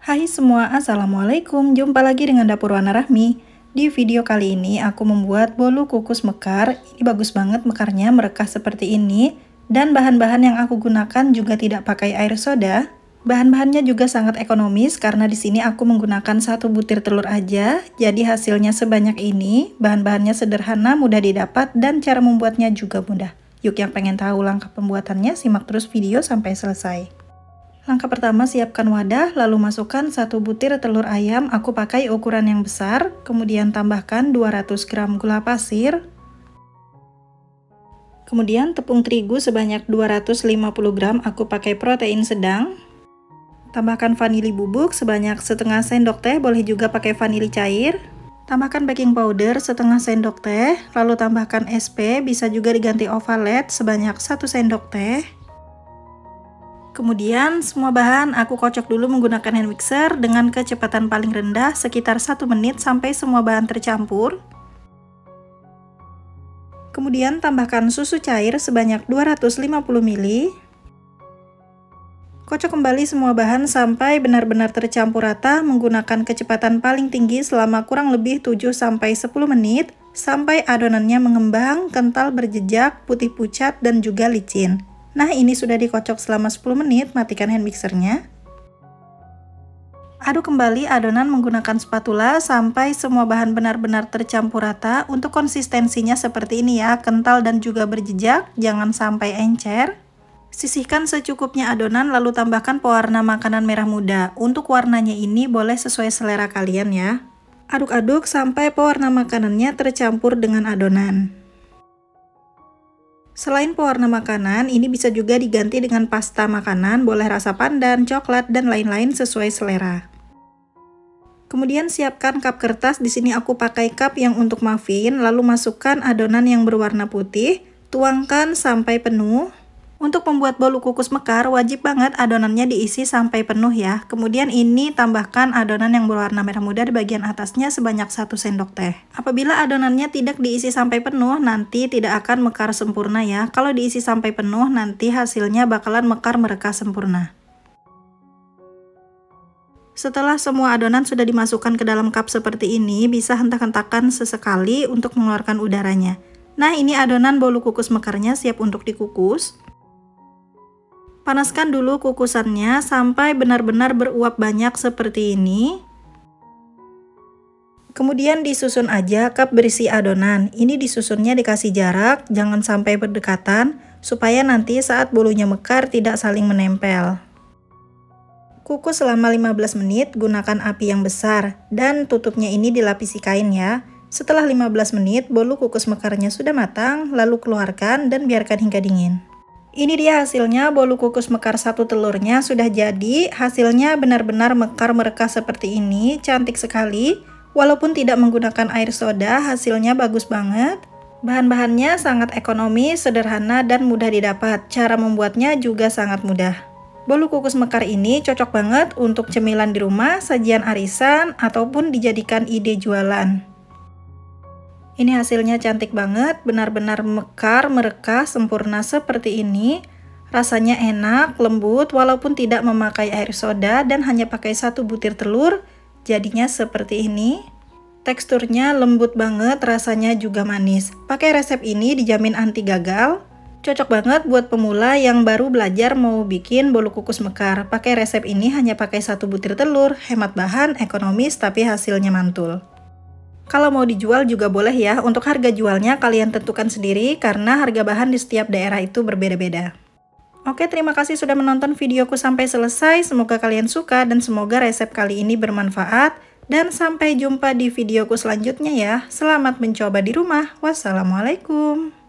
Hai semua, assalamualaikum. Jumpa lagi dengan Dapur Wana Rahmi. Di video kali ini aku membuat bolu kukus mekar. Ini bagus banget mekarnya, merekah seperti ini. Dan bahan-bahan yang aku gunakan juga tidak pakai air soda. Bahan-bahannya juga sangat ekonomis karena di sini aku menggunakan 1 butir telur aja. Jadi hasilnya sebanyak ini. Bahan-bahannya sederhana, mudah didapat, dan cara membuatnya juga mudah. Yuk yang pengen tahu langkah pembuatannya, simak terus video sampai selesai. Langkah pertama, siapkan wadah, lalu masukkan 1 butir telur ayam. Aku pakai ukuran yang besar, kemudian tambahkan 200 gram gula pasir. Kemudian tepung terigu sebanyak 250 gram, aku pakai protein sedang. Tambahkan vanili bubuk sebanyak setengah sendok teh, boleh juga pakai vanili cair. Tambahkan baking powder setengah sendok teh, lalu tambahkan SP, bisa juga diganti ovalet sebanyak 1 sendok teh. Kemudian semua bahan aku kocok dulu menggunakan hand mixer dengan kecepatan paling rendah sekitar 1 menit sampai semua bahan tercampur. Kemudian tambahkan susu cair sebanyak 250 ml. Kocok kembali semua bahan sampai benar-benar tercampur rata menggunakan kecepatan paling tinggi selama kurang lebih 7-10 menit sampai adonannya mengembang, kental berjejak, putih pucat dan juga licin. Nah, ini sudah dikocok selama 10 menit, matikan hand mixernya. Aduk kembali adonan menggunakan spatula sampai semua bahan benar-benar tercampur rata. Untuk konsistensinya seperti ini ya, kental dan juga berjejak, jangan sampai encer. Sisihkan secukupnya adonan lalu tambahkan pewarna makanan merah muda. Untuk warnanya ini boleh sesuai selera kalian ya. Aduk-aduk sampai pewarna makanannya tercampur dengan adonan. Selain pewarna makanan, ini bisa juga diganti dengan pasta makanan, boleh rasa pandan, coklat, dan lain-lain sesuai selera. Kemudian siapkan cup kertas, di sini aku pakai cup yang untuk muffin, lalu masukkan adonan yang berwarna putih, tuangkan sampai penuh. Untuk membuat bolu kukus mekar, wajib banget adonannya diisi sampai penuh ya. Kemudian ini tambahkan adonan yang berwarna merah muda di bagian atasnya sebanyak 1 sendok teh. Apabila adonannya tidak diisi sampai penuh, nanti tidak akan mekar sempurna ya. Kalau diisi sampai penuh, nanti hasilnya bakalan mekar merekah sempurna. Setelah semua adonan sudah dimasukkan ke dalam cup seperti ini, bisa hentak-hentakan sesekali untuk mengeluarkan udaranya. Nah, ini adonan bolu kukus mekarnya siap untuk dikukus. Panaskan dulu kukusannya sampai benar-benar beruap banyak seperti ini. Kemudian disusun aja cup berisi adonan. Ini disusunnya dikasih jarak, jangan sampai berdekatan, supaya nanti saat bolunya mekar tidak saling menempel. Kukus selama 15 menit, gunakan api yang besar, dan tutupnya ini dilapisi kain ya. Setelah 15 menit, bolu kukus mekarnya sudah matang, lalu keluarkan dan biarkan hingga dingin. Ini dia hasilnya, bolu kukus mekar 1 telurnya sudah jadi. Hasilnya benar-benar mekar merekah seperti ini, cantik sekali. Walaupun tidak menggunakan air soda, hasilnya bagus banget. Bahan-bahannya sangat ekonomis, sederhana, dan mudah didapat. Cara membuatnya juga sangat mudah. Bolu kukus mekar ini cocok banget untuk cemilan di rumah, sajian arisan, ataupun dijadikan ide jualan. Ini hasilnya cantik banget, benar-benar mekar, merekah, sempurna seperti ini. Rasanya enak, lembut, walaupun tidak memakai air soda dan hanya pakai 1 butir telur, jadinya seperti ini. Teksturnya lembut banget, rasanya juga manis. Pakai resep ini dijamin anti gagal. Cocok banget buat pemula yang baru belajar mau bikin bolu kukus mekar. Pakai resep ini hanya pakai 1 butir telur, hemat bahan, ekonomis, tapi hasilnya mantul. Kalau mau dijual juga boleh ya, untuk harga jualnya kalian tentukan sendiri karena harga bahan di setiap daerah itu berbeda-beda. Oke, terima kasih sudah menonton videoku sampai selesai, semoga kalian suka dan semoga resep kali ini bermanfaat. Dan sampai jumpa di videoku selanjutnya ya, selamat mencoba di rumah, wassalamualaikum.